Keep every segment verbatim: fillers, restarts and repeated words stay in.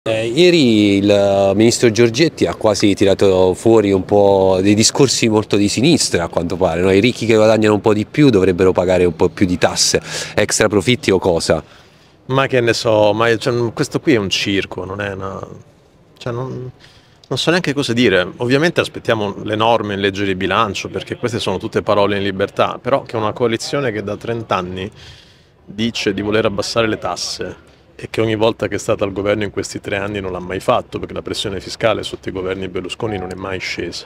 Eh, ieri il ministro Giorgetti ha quasi tirato fuori un po' dei discorsi molto di sinistra, a quanto pare, no? I ricchi che guadagnano un po' di più dovrebbero pagare un po' più di tasse, extra profitti o cosa? Ma che ne so, ma cioè, questo qui è un circo, non è una... cioè, non, non so neanche cosa dire. Ovviamente aspettiamo le norme in legge di bilancio, perché queste sono tutte parole in libertà, però che una coalizione che da trenta anni dice di voler abbassare le tasse e che ogni volta che è stata al governo in questi tre anni non l'ha mai fatto, perché la pressione fiscale sotto i governi Berlusconi non è mai scesa.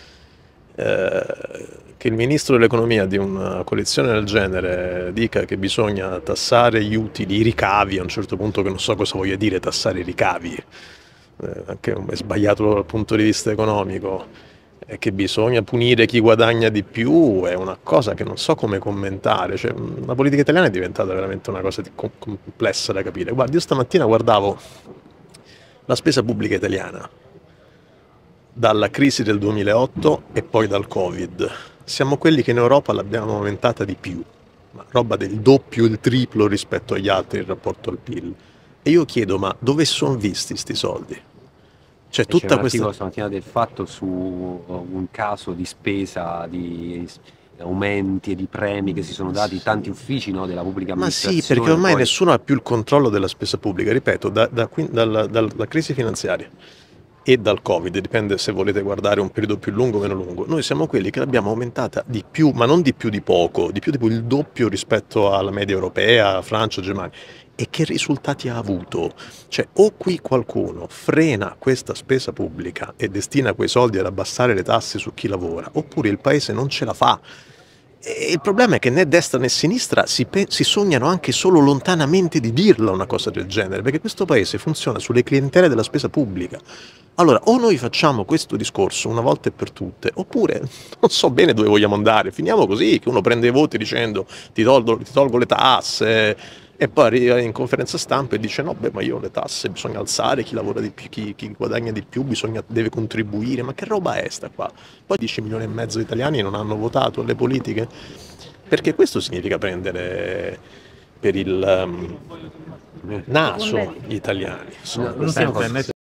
Eh, che il ministro dell'economia di una coalizione del genere dica che bisogna tassare gli utili, i ricavi, a un certo punto, che non so cosa voglia dire tassare i ricavi, eh, anche è sbagliato dal punto di vista economico, e che bisogna punire chi guadagna di più, è una cosa che non so come commentare. Cioè, la politica italiana è diventata veramente una cosa di com- complessa da capire. Guardi, io stamattina guardavo la spesa pubblica italiana dalla crisi del duemilaotto e poi dal Covid. Siamo quelli che in Europa l'abbiamo aumentata di più, ma roba del doppio, il triplo rispetto agli altri in rapporto al P I L. E io chiedo, ma dove sono visti sti soldi? Cioè C'è un tutta questa... articolo stamattina del Fatto su un caso di spesa, di aumenti e di premi che si sono dati tanti uffici, no, della pubblica Ma sì, perché amministrazione, ormai poi nessuno ha più il controllo della spesa pubblica, ripeto, da, da qui- dalla, dalla crisi finanziaria e dal Covid, dipende se volete guardare un periodo più lungo o meno lungo, noi siamo quelli che l'abbiamo aumentata di più, ma non di più di poco, di più tipo il doppio rispetto alla media europea, Francia, Germania. E che risultati ha avuto? Cioè, o qui qualcuno frena questa spesa pubblica e destina quei soldi ad abbassare le tasse su chi lavora, oppure il paese non ce la fa. E il problema è che né destra né sinistra si, pe- si sognano anche solo lontanamente di dirla una cosa del genere, perché questo paese funziona sulle clientele della spesa pubblica. Allora, o noi facciamo questo discorso una volta e per tutte, oppure non so bene dove vogliamo andare. Finiamo così, che uno prende i voti dicendo ti tolgo, ti tolgo le tasse, e poi arriva in conferenza stampa e dice no, beh, ma io le tasse bisogna alzare, chi lavora di più, chi, chi guadagna di più bisogna, deve contribuire. Ma che roba è sta qua? Poi dieci milioni e mezzo di italiani non hanno votato alle politiche, perché questo significa prendere per il um, naso gli italiani. Insomma, non stiamo